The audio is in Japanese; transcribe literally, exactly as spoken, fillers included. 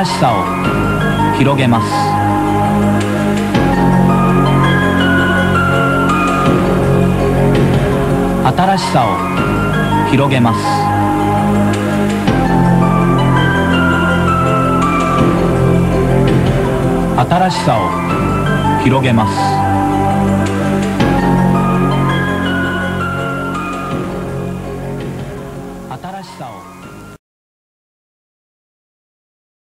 しさを広げます。新しさを広げます。新しさを広げます。